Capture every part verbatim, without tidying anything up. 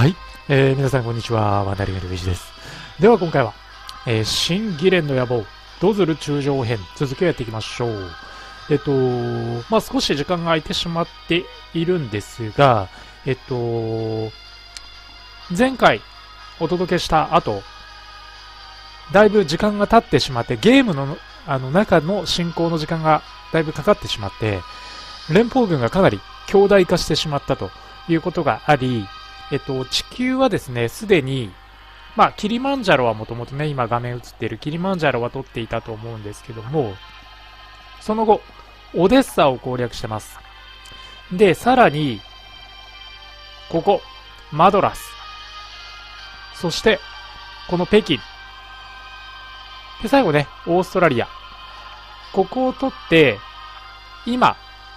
はい、えー、皆さんこんにちは、ワンダリングルビジです。では今回は、えー、新ギレンの野望ドズル中将編続きをやっていきましょう。えっとまあ少し時間が空いてしまっているんですが、えっと前回お届けした後、だいぶ時間が経ってしまって、ゲームのあの中の進行の時間がだいぶかかってしまって、連邦軍がかなり強大化してしまったということがあり、えっと、地球はですね、すでに、まあ、キリマンジャロはもともとね、今画面映っているキリマンジャロは取っていたと思うんですけども、その後、オデッサを攻略してます。で、さらに、ここ、マドラス。そして、この北京。で、最後ね、オーストラリア。ここを取って、今、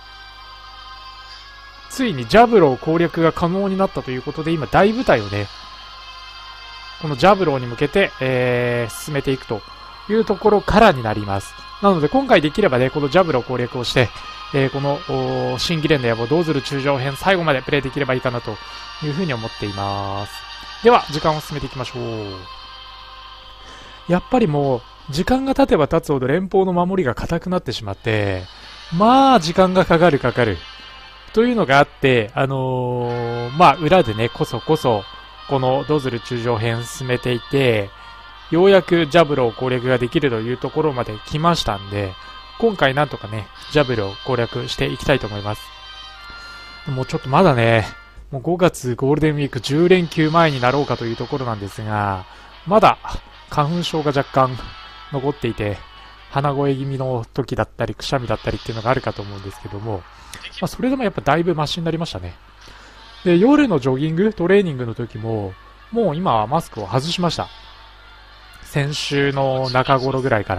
ついにジャブロー攻略が可能になったということで、今大部隊をね、このジャブローに向けて、えー、進めていくというところからになります。なので今回できればね、このジャブロー攻略をして、えー、この新ギレンの野望ドーズル中将編最後までプレイできればいいかなというふうに思っています。では、時間を進めていきましょう。やっぱりもう、時間が経てば経つほど連邦の守りが硬くなってしまって、まあ時間がかかるかかる。というのがあって、あのー、まあ、裏でね、こそこそ、このドズル中将編進めていて、ようやくジャブロを攻略ができるというところまで来ましたんで、今回なんとかね、ジャブロを攻略していきたいと思います。もうちょっとまだね、もうごがつゴールデンウィークじゅう連休前になろうかというところなんですが、まだ花粉症が若干残っていて、鼻声気味の時だったり、くしゃみだったりっていうのがあるかと思うんですけども、まあ、それでもやっぱだいぶマシになりましたね。で、夜のジョギング、トレーニングの時も、もう今はマスクを外しました。先週の中頃ぐらいから。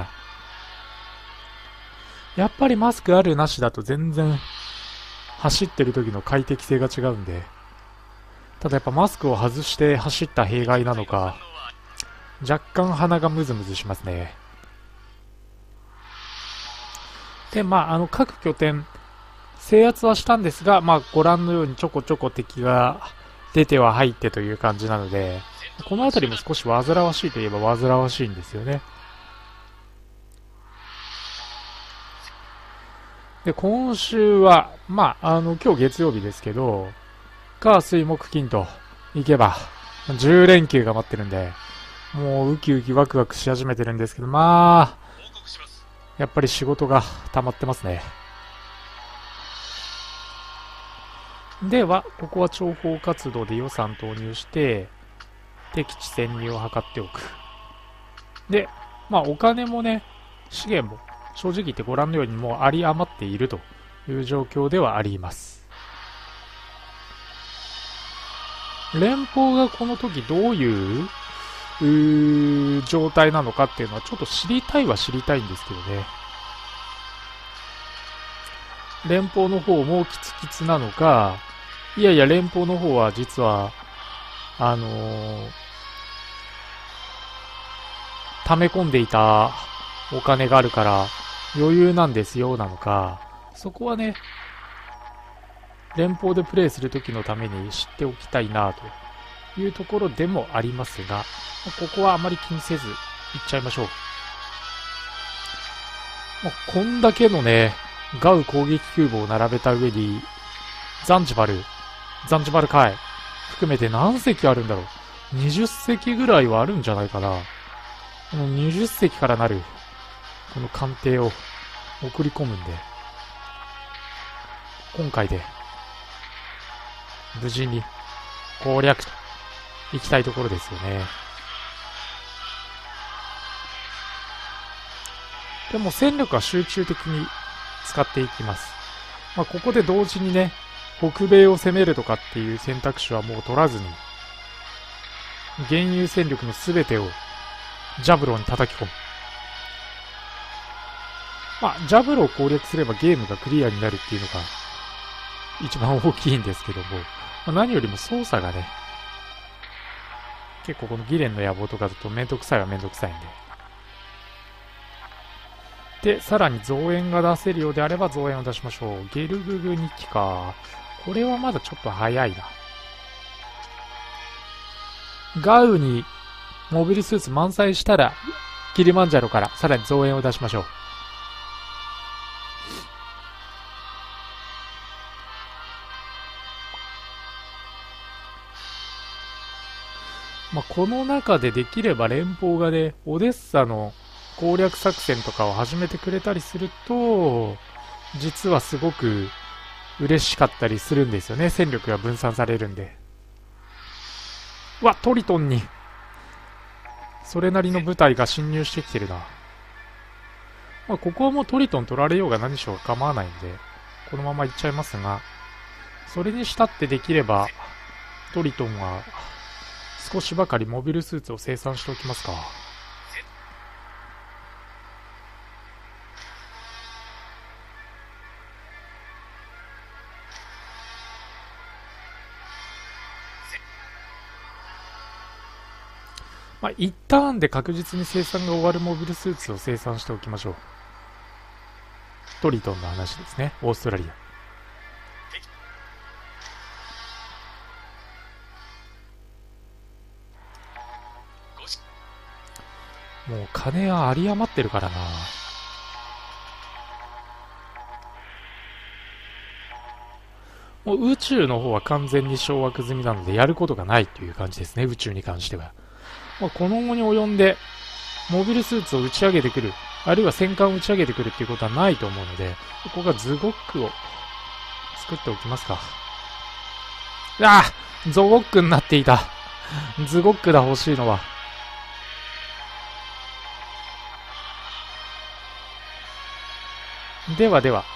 やっぱりマスクあるなしだと全然走ってる時の快適性が違うんで、ただやっぱマスクを外して走った弊害なのか、若干鼻がムズムズしますね。で、まあ、あの各拠点、制圧はしたんですが、まあ、ご覧のようにちょこちょこ敵が出ては入ってという感じなので、この辺りも少し煩わしいといえば煩わしいんですよね。で、今週は、まあ、あの、今日月曜日ですけど、火水木金と行けば、じゅう連休が待ってるんで、もうウキウキワクワクし始めてるんですけど、まあ、やっぱり仕事が溜まってますね。では、ここは諜報活動で予算投入して、敵地潜入を図っておく。で、まあお金もね、資源も正直言ってご覧のようにもう有り余っているという状況ではあります。連邦がこの時どういう、うー状態なのかっていうのはちょっと知りたいは知りたいんですけどね。連邦の方もキツキツなのか、いやいや連邦の方は実はあのー、溜め込んでいたお金があるから余裕なんですよなのか、そこはね、連邦でプレイするときのために知っておきたいなというところでもありますが、ここはあまり気にせず行っちゃいましょう。こんだけのね、ガウ攻撃キューブを並べた上に、ザンジバル、ザンジバル海含めて何隻あるんだろう。にじゅっ隻ぐらいはあるんじゃないかな。このにじゅっ隻からなる、この艦艇を送り込むんで、今回で、無事に攻略と行きたいところですよね。でも戦力は集中的に使っていきます。まあ、ここで同時にね、北米を攻めるとかっていう選択肢はもう取らずに、現有戦力の全てをジャブローに叩き込む。まあ、ジャブローを攻略すればゲームがクリアになるっていうのが一番大きいんですけども、まあ、何よりも操作がね、結構このギレンの野望とかだとめんどくさいはめんどくさいんで。で、さらに増援が出せるようであれば増援を出しましょう。ゲルググに機か。これはまだちょっと早いな。 ガウにモビルスーツ満載したら、キリマンジャロからさらに増援を出しましょう。まあ、この中でできれば連邦がね、オデッサの攻略作戦とかを始めてくれたりすると、実はすごく嬉しかったりするんですよね。戦力が分散されるんで。うわ、トリトンに、それなりの部隊が侵入してきてるな。まあ、ここはもうトリトン取られようが何しようが構わないんで、このまま行っちゃいますが、それにしたってできれば、トリトンは、少しばかりモビルスーツを生産しておきますか。まあ、一ターンで確実に生産が終わるモビルスーツを生産しておきましょう。トリトンの話ですね。オーストラリア。もう金は有り余ってるからな。もう宇宙の方は完全に掌握済みなのでやることがないという感じですね。宇宙に関しては。まあ、この後に及んでモビルスーツを打ち上げてくる、あるいは戦艦を打ち上げてくるっていうことはないと思うので、ここがズゴックを作っておきますか。ああ、ゾゴックになっていた。ズゴックだ、欲しいのは。ではでは、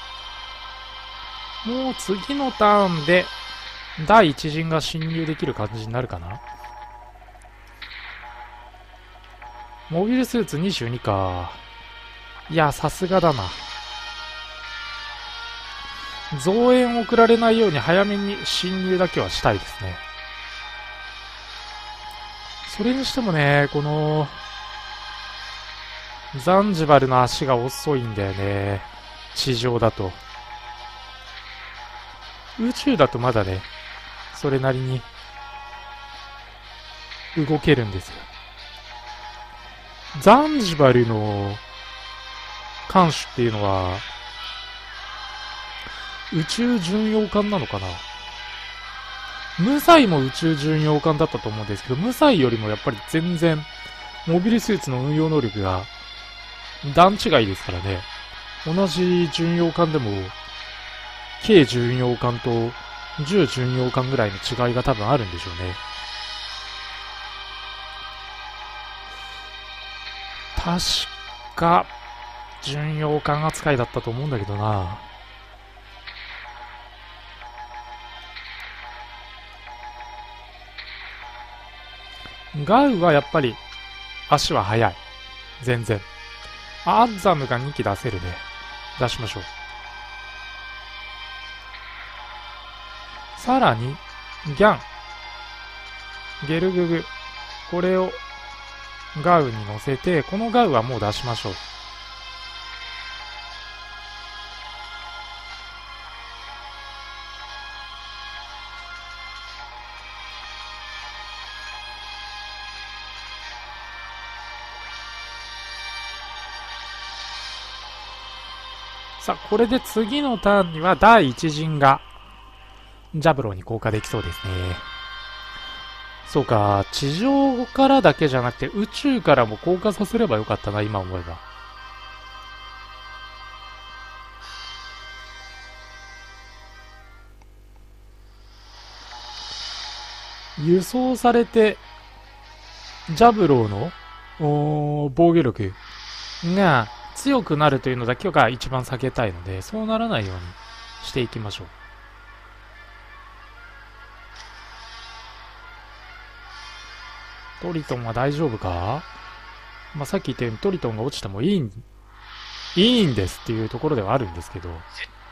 もう次のターンで第一陣が侵入できる感じになるかな。モビルスーツにじゅうにか。いや、さすがだな。増援送られないように早めに侵入だけはしたいですね。それにしてもね、このザンジバルの足が遅いんだよね。地上だと。宇宙だとまだね、それなりに動けるんですよ。ザンジバルの艦首っていうのは宇宙巡洋艦なのかな。ムサイも宇宙巡洋艦だったと思うんですけど、ムサイよりもやっぱり全然モビルスーツの運用能力が段違いですからね。同じ巡洋艦でも軽巡洋艦と重巡洋艦ぐらいの違いが多分あるんでしょうね。確か巡洋艦扱いだったと思うんだけどな。ガウはやっぱり足は速い。全然。アッザムがにき出せるね。出しましょう。さらに、ギャン。ゲルググ。これをガウに乗せて、このガウはもう出しましょう。さあ、これで次のターンには第一陣がジャブローに降下できそうですね。そうか、地上からだけじゃなくて宇宙からも降下させればよかったな、今思えば。輸送されてジャブローの防御力が強くなるというのだけが一番避けたいので、そうならないようにしていきましょう。トリトンは大丈夫か。まあ、さっき言ったようにトリトンが落ちてもいいん、いいんですっていうところではあるんですけど、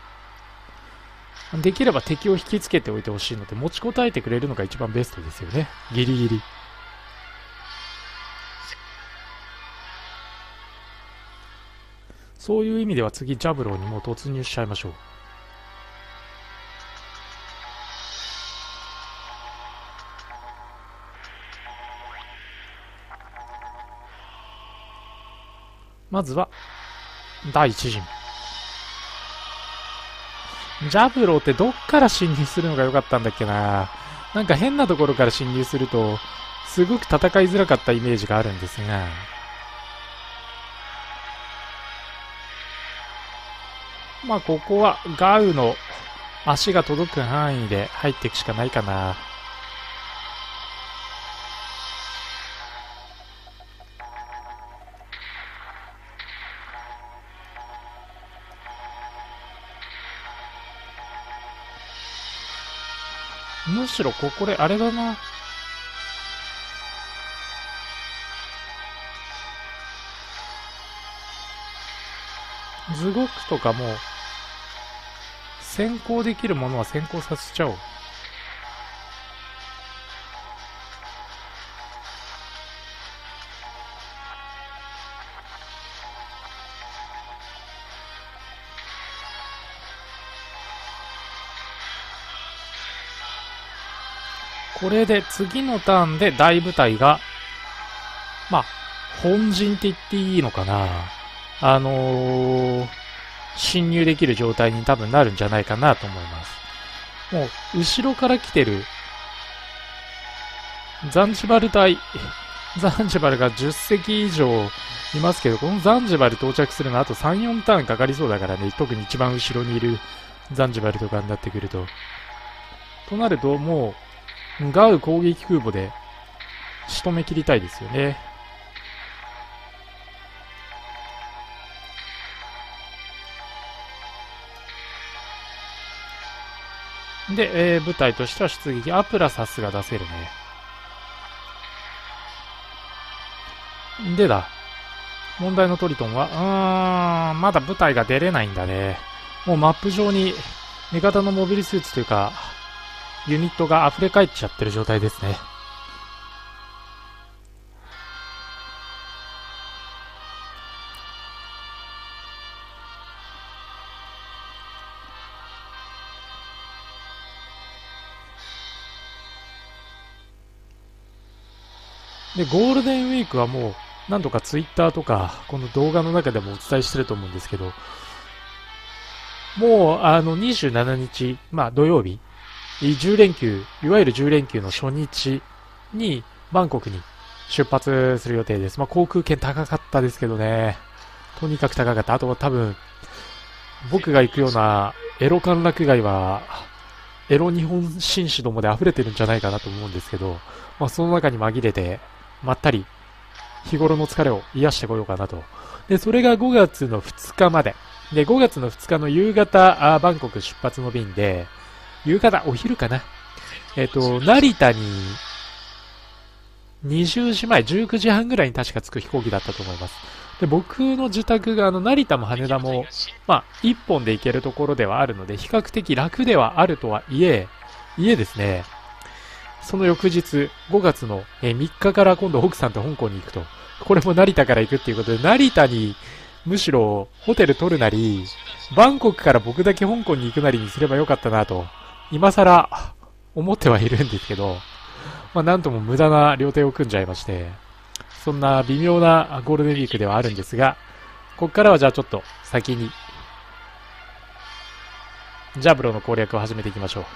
できれば敵を引きつけておいてほしいので、持ちこたえてくれるのが一番ベストですよね。ギリギリ。そういう意味では次ジャブローにもう突入しちゃいましょう。 まずは、第一陣。ジャブローってどっから侵入するのが良かったんだっけな。なんか変なところから侵入すると、すごく戦いづらかったイメージがあるんですが。まあここはガウの足が届く範囲で入っていくしかないかな。むしろここであれだな。ズゴクとかも先行できるものは先行させちゃおう。これで次のターンで大部隊が、まあ、本陣って言っていいのかな。あのー、侵入できる状態に多分なるんじゃないかなと思います。もう、後ろから来てる、ザンジバル隊、ザンジバルがじゅっ隻以上いますけど、このザンジバル到着するのあとさん、よんターンかかりそうだからね、特に一番後ろにいるザンジバルとかになってくると。となると、もう、ガウ攻撃空母で仕留め切りたいですよね。で、えー、部隊としては出撃。アプラさすが出せるね。でだ。問題のトリトンは、うーん、まだ部隊が出れないんだね。もうマップ上に味方のモビルスーツというか、ユニットが溢れ返っちゃってる状態ですね。で、ゴールデンウィークはもう、何度かツイッターとか、この動画の中でもお伝えしてると思うんですけど、もう、あの、にじゅうしちにち、まあ土曜日、じゅう連休、いわゆるじゅう連休の初日に、バンコクに出発する予定です。まあ航空券高かったですけどね、とにかく高かった。あとは多分、僕が行くようなエロ歓楽街は、エロ日本紳士どもで溢れてるんじゃないかなと思うんですけど、まあその中に紛れて、まったり、日頃の疲れを癒してこようかなと。で、それがごがつのふつかまで。で、ごがつのふつかの夕方、あバンコク出発の便で、夕方、お昼かな。えっと、成田に、にじゅうじまえ、じゅうくじはんぐらいに確か着く飛行機だったと思います。で、僕の自宅が、あの、成田も羽田も、まあ、一本で行けるところではあるので、比較的楽ではあるとはいえ、いえですね、その翌日、ごがつのみっかから今度奥さんと香港に行くと。これも成田から行くっていうことで、成田にむしろホテル取るなり、バンコクから僕だけ香港に行くなりにすればよかったなと、今更思ってはいるんですけど、まあなんとも無駄な料亭を組んじゃいまして、そんな微妙なゴールデンウィークではあるんですが、こっからはじゃあちょっと先に、ジャブロの攻略を始めていきましょう。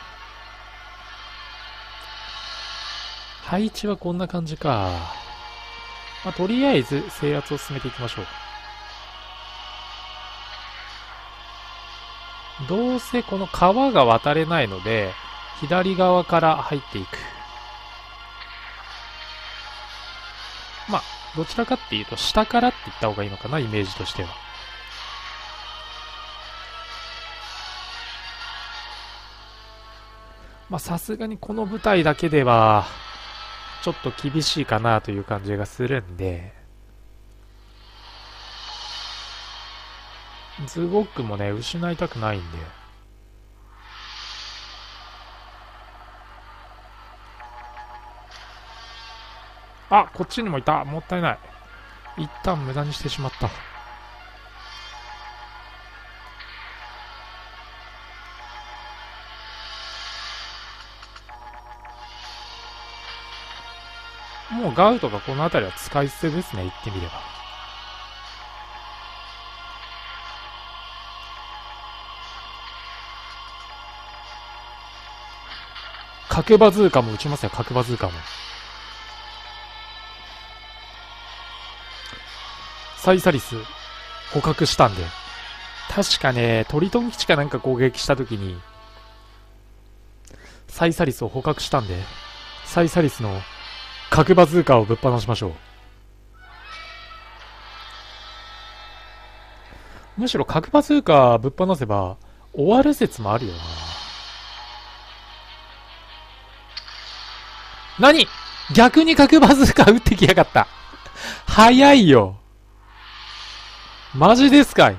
配置はこんな感じか。まあ、とりあえず制圧を進めていきましょう。どうせこの川が渡れないので、左側から入っていく。まあ、どちらかっていうと下からって言った方がいいのかな、イメージとしては。まあ、さすがにこの舞台だけでは、ちょっと厳しいかなという感じがするんで、ズゴックもね、失いたくないんで。あ、こっちにもいた。もったいない。一旦無駄にしてしまった。もうガウとかこの辺りは使い捨てですね、言ってみれば。 核バズーカも撃ちますよ、核バズーカも。サイサリス、捕獲したんで。確かね、トリトン基地かなんか攻撃したときに、サイサリスを捕獲したんで、サイサリスの核バズーカをぶっ放しましょう。むしろ核バズーカぶっ放せば終わる説もあるよな。何？逆に核バズーカ撃ってきやがった。早いよ。マジですかい。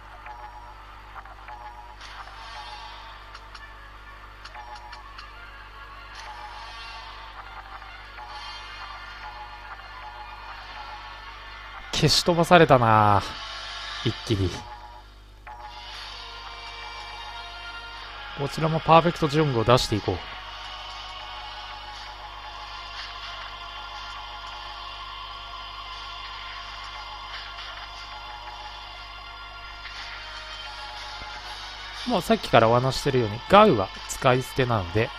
消し飛ばされたな、一気に。こちらもパーフェクトジョングを出していこう。もうさっきからお話してるようにガウは使い捨てなので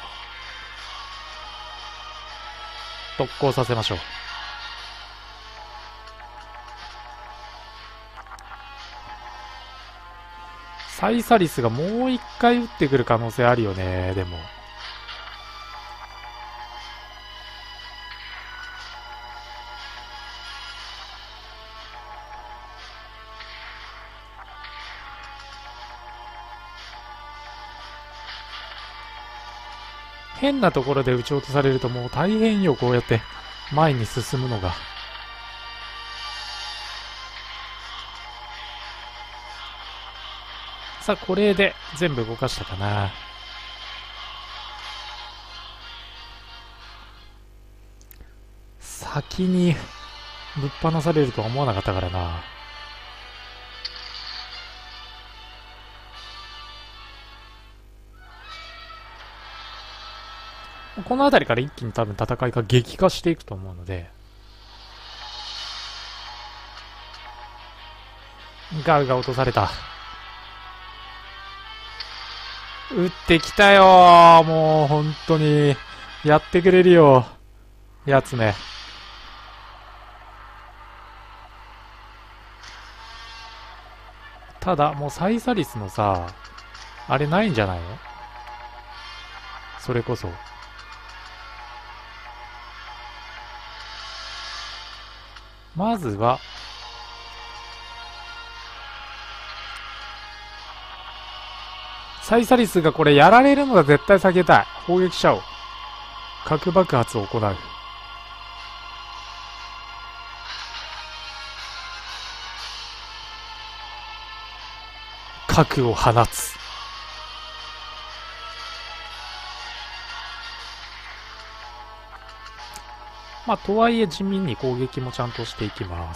特攻させましょう。サイサリスがもう一回撃ってくる可能性あるよね。でも変なところで撃ち落とされるともう大変よ。こうやって前に進むのが。さあ、これで全部動かしたかな。先にぶっ放されるとは思わなかったからな。この辺りから一気に多分戦いが激化していくと思うので、ガウが落とされた。撃ってきたよー。もう本当にやってくれるよ、やつめ。ただもうサイサリスのさ、あれないんじゃないの？それこそまずはサイサリスがこれやられるのは絶対避けたい。砲撃者を核爆発を行う。核を放つ。まあとはいえ地味に攻撃もちゃんとしていきます。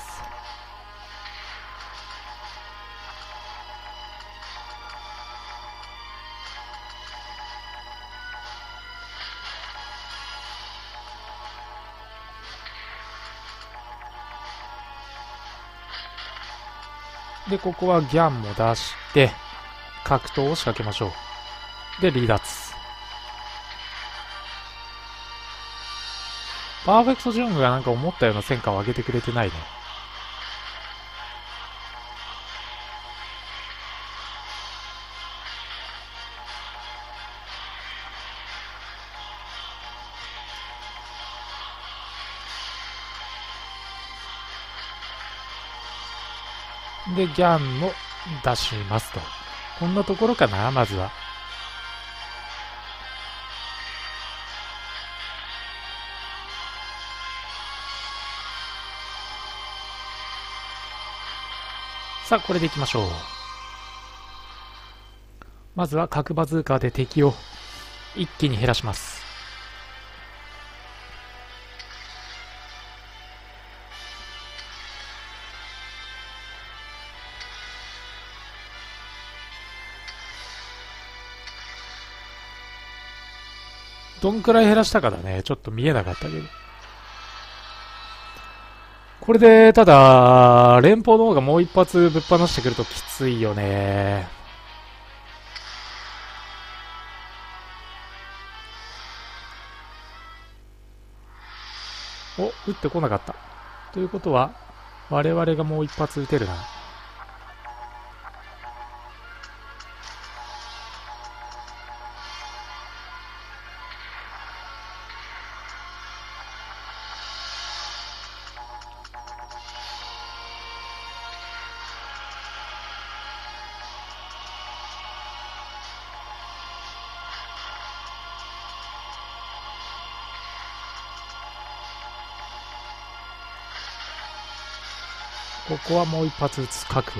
で、ここはギャンも出して、格闘を仕掛けましょう。で、離脱。パーフェクトジョングがなんか思ったような戦果を上げてくれてないね。で、ギャンも出しますと。こんなところかな、まずは。さあ、これでいきましょう。まずは核バズーカーで敵を一気に減らします。どんくらい減らしたかだね。ちょっと見えなかったけど。これで、ただ、連邦の方がもう一発ぶっ放してくるときついよね。 お、撃ってこなかった。ということは、我々がもう一発撃てるな。ここはもう一発撃つ覚悟。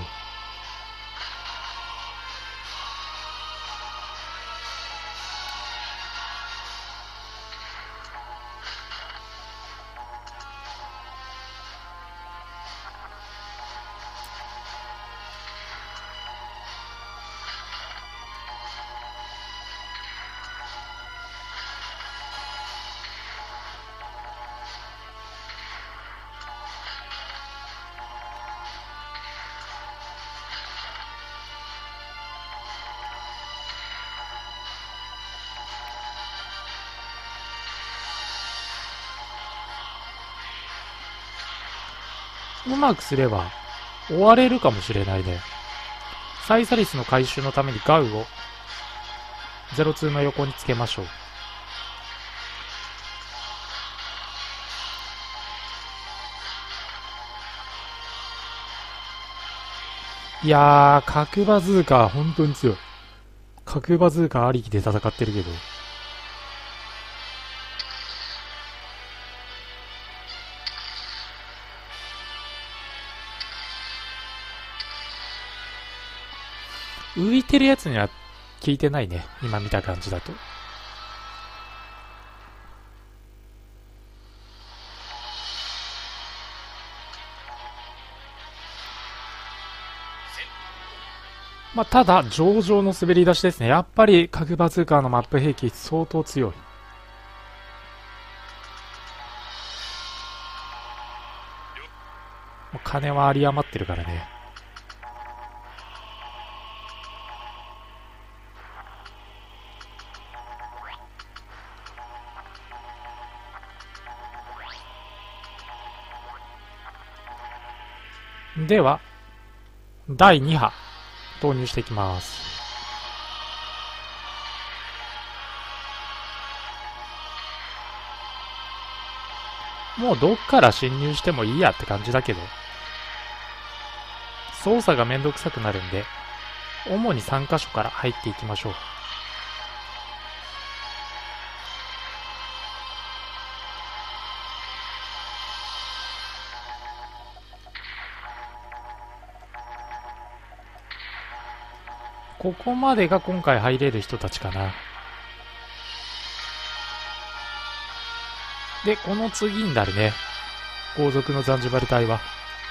うまくすれば終われるかもしれないね。サイサリスの回収のためにガウをゼロツーの横につけましょう。いやー、核バズーカー本当に強い。核バズーカーありきで戦ってるけど。浮いてるやつには効いてないね。今見た感じだと。まあ、ただ、上々の滑り出しですね。やっぱり、核バズーカーのマップ兵器相当強い。もう金は有り余ってるからね。では、だいに波、投入していきます。もうどっから侵入してもいいやって感じだけど、操作がめんどくさくなるんで、主にさん箇所から入っていきましょう。ここまでが今回入れる人たちかな。で、この次になるね。後続のザンジバル隊は。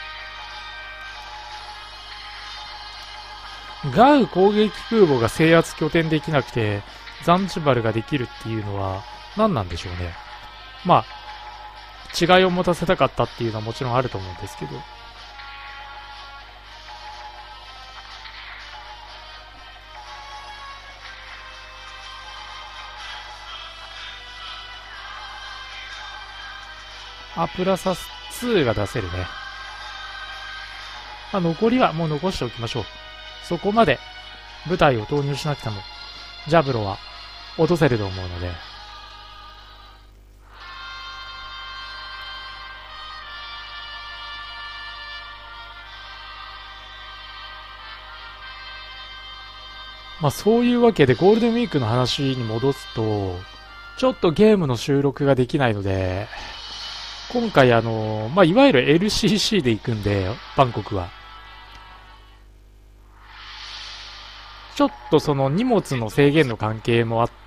ガウ攻撃空母が制圧拠点できなくて、ザンジバルができるっていうのは何なんでしょうね。まあ、違いを持たせたかったっていうのはもちろんあると思うんですけど。あ、プラサスにが出せるね。まあ、残りはもう残しておきましょう。そこまで部隊を投入しなくても、ジャブロは落とせると思うので。まあそういうわけでゴールデンウィークの話に戻すと、ちょっとゲームの収録ができないので、今回あの、まあ、いわゆる エルシーシー で行くんで、バンコクは。ちょっとその荷物の制限の関係もあって、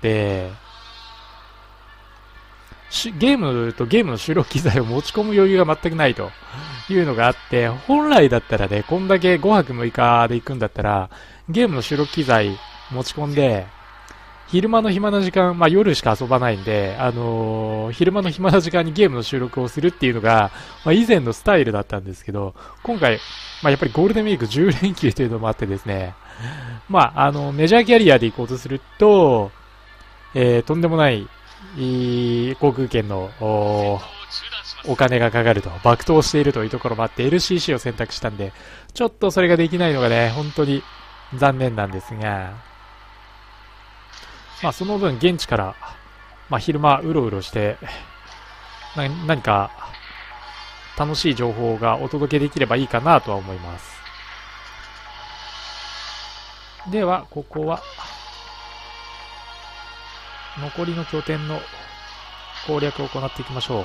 ゲームとゲームの収録機材を持ち込む余裕が全くないというのがあって、本来だったらね、こんだけごはくむいかで行くんだったら、ゲームの収録機材持ち込んで、昼間の暇な時間、まあ夜しか遊ばないんで、あのー、昼間の暇な時間にゲームの収録をするっていうのが、まあ以前のスタイルだったんですけど、今回、まあやっぱりゴールデンウィークじゅう連休というのもあってですね、まああの、メジャーキャリアで行こうとすると、えー、とんでもない、航空券の、 お金がかかると、爆投しているというところもあって エルシーシー を選択したんで、ちょっとそれができないのがね、本当に残念なんですが、まあその分現地から、まあ昼間うろうろして、な何か楽しい情報がお届けできればいいかなとは思います。では、ここは、残りの拠点の攻略を行っていきましょう。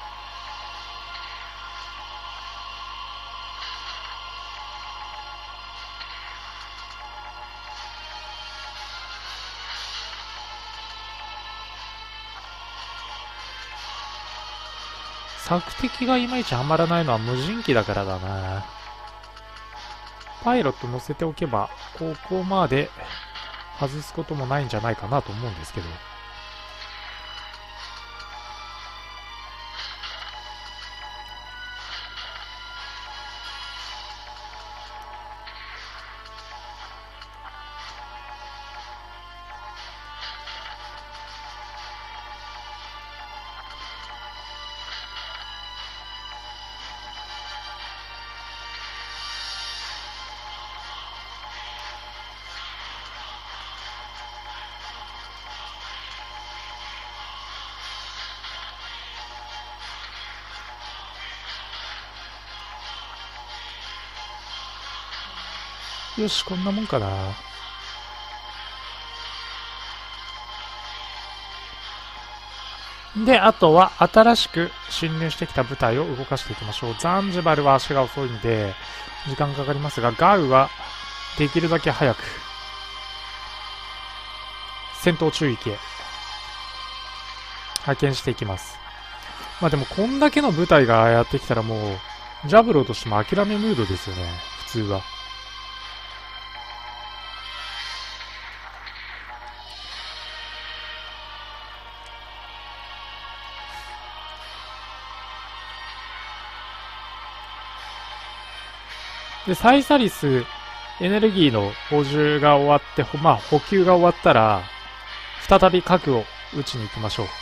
索敵がいまいちはまらないのは無人機だからだな。パイロット乗せておけば、ここまで外すこともないんじゃないかなと思うんですけど。よし、こんなもんかな。で、あとは新しく侵入してきた部隊を動かしていきましょう。ザンジバルは足が遅いんで、時間かかりますが、ガウはできるだけ早く、戦闘中域へ派遣していきます。まあでも、こんだけの部隊がやってきたらもう、ジャブローとしても諦めムードですよね、普通は。で、サイサリス、エネルギーの補充が終わって、まあ、補給が終わったら、再び核を撃ちに行きましょう。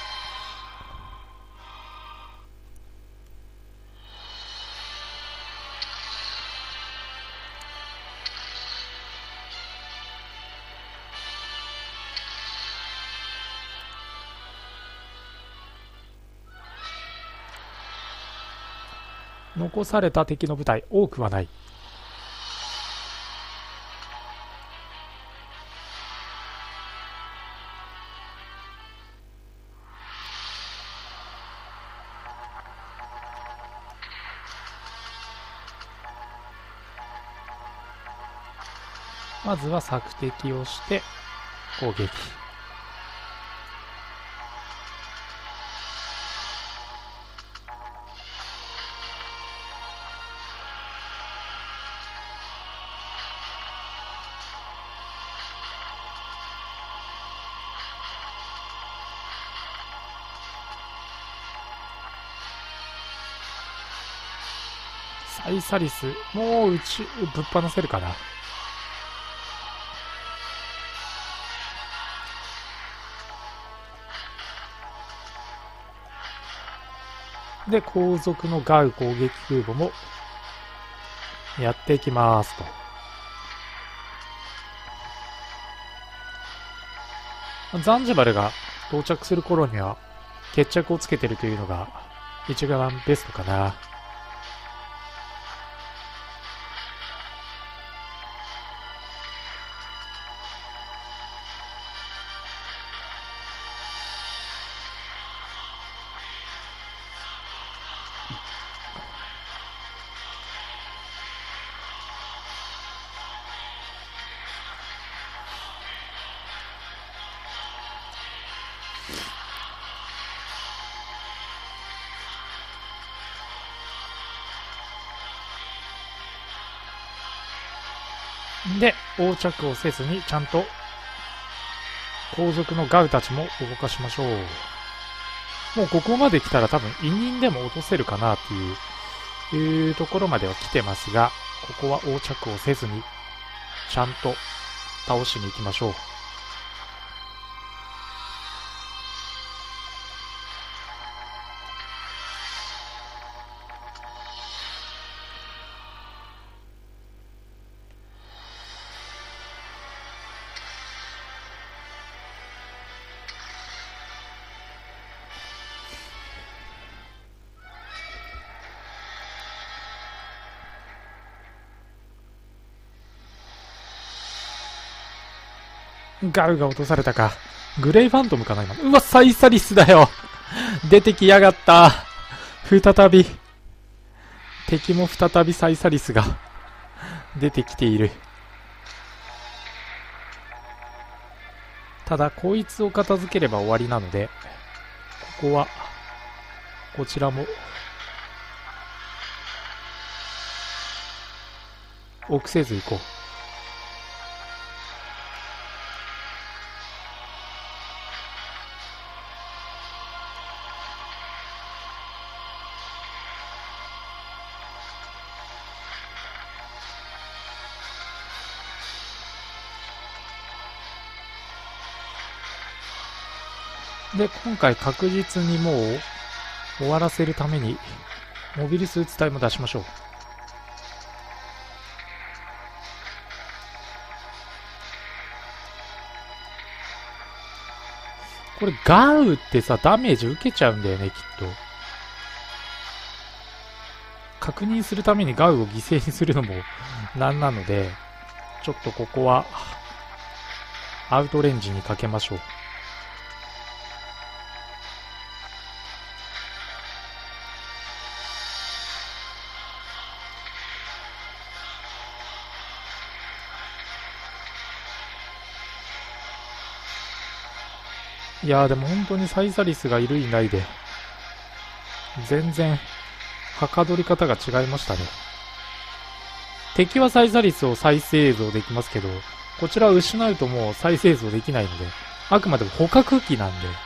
残された敵の部隊、多くはない。まずは索敵をして攻撃。サイサリス、もううちぶっ放せるかな。で、後続のガウ攻撃空母もやっていきますと。ザンジバルが到着する頃には決着をつけてるというのが一番ベストかな。で、横着をせずにちゃんと後続のガウたちも動かしましょう。もうここまで来たら多分委任でも落とせるかなっていう、いうところまでは来てますが、ここは横着をせずにちゃんと倒しに行きましょう。 ガウが落とされたか。グレイファントムかな今。うわ、サイサリスだよ。出てきやがった。再び。敵も再びサイサリスが出てきている。ただ、こいつを片付ければ終わりなので、ここは、こちらも、臆せず行こう。で、今回確実にもう終わらせるために、モビルスーツ隊も出しましょう。これガウってさ、ダメージ受けちゃうんだよね、きっと。確認するためにガウを犠牲にするのもなんなので、ちょっとここは、アウトレンジにかけましょう。いやーでも本当にサイサリスがいるいないで、全然、はかどり方が違いましたね。敵はサイサリスを再生像できますけど、こちらを失うともう再生像できないので、あくまでも捕獲機なんで、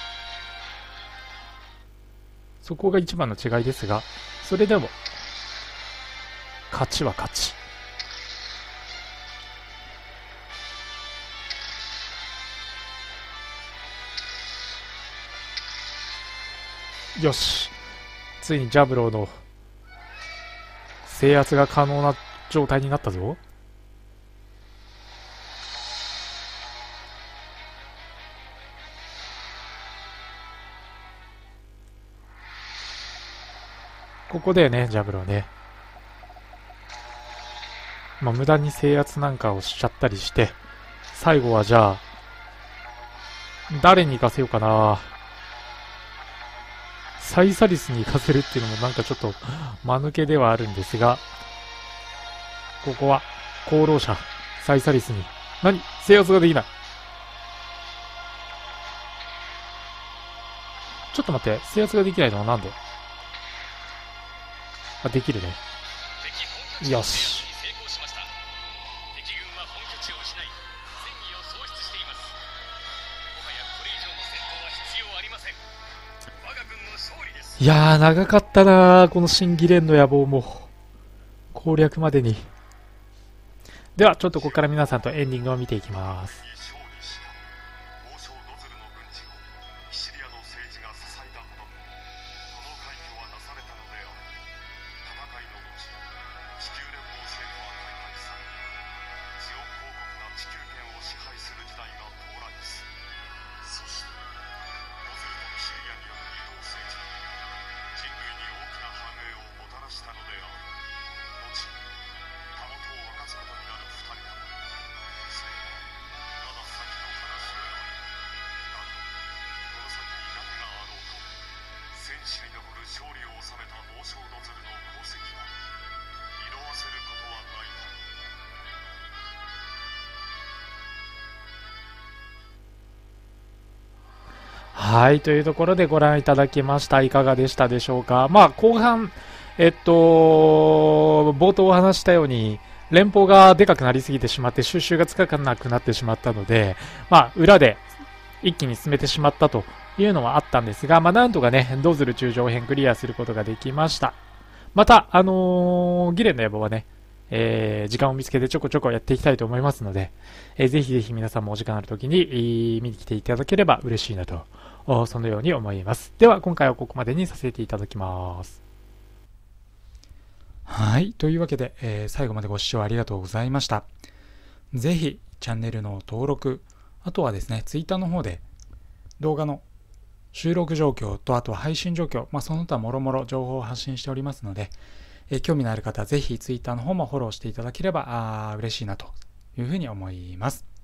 そこが一番の違いですが、それでも、勝ちは勝ち。よし。ついにジャブローの制圧が可能な状態になったぞ。ここだよね、ジャブローね。まあ、無駄に制圧なんかをしちゃったりして、最後はじゃあ、誰に行かせようかな。サイサリスに行かせるっていうのもなんかちょっと間抜けではあるんですが、ここは功労者サイサリスに何制圧ができない。ちょっと待って、制圧ができないのはなんで？あ、できるね。よし。いやー、長かったなー、この新ギレンの野望も。攻略までに。では、ちょっとここから皆さんとエンディングを見ていきます。はい、というところでご覧いただきました。いかがでしたでしょうか。まあ、後半、えっと、冒頭お話したように、連邦がでかくなりすぎてしまって、収集がつかなくなってしまったので、まあ、裏で一気に進めてしまったというのはあったんですが、まあ、なんとかね、ドズル中将編クリアすることができました。また、あのー、ギレンの野望はね、えー、時間を見つけてちょこちょこやっていきたいと思いますので、えー、ぜひぜひ皆さんもお時間あるときに、えー、見に来ていただければ嬉しいなと、そのように思います。では、今回はここまでにさせていただきます。はい。というわけで、えー、最後までご視聴ありがとうございました。ぜひ、チャンネルの登録、あとはですね、ツイッターの方で動画の収録状況と、あとは配信状況、まあ、その他もろもろ情報を発信しておりますので、えー、興味のある方はぜひツイッターの方もフォローしていただければあ嬉しいなというふうに思います。